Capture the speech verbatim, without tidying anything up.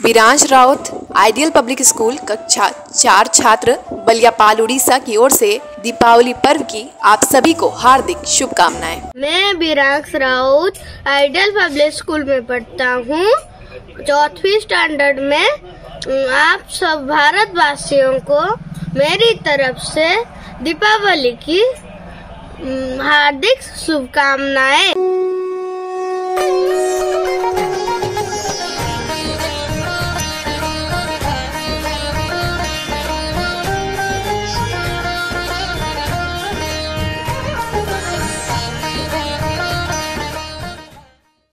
Viransh Raut ideal public school कक्षा चार छात्र बलियापाल उड़ीसा की ओर से दीपावली पर्व की आप सभी को हार्दिक शुभकामनाएं। मैं Viransh Raut ideal public school में पढ़ता हूँ, चौथी स्टैंडर्ड में। आप सब भारतवासियों को मेरी तरफ से दीपावली की हार्दिक शुभकामनाएं।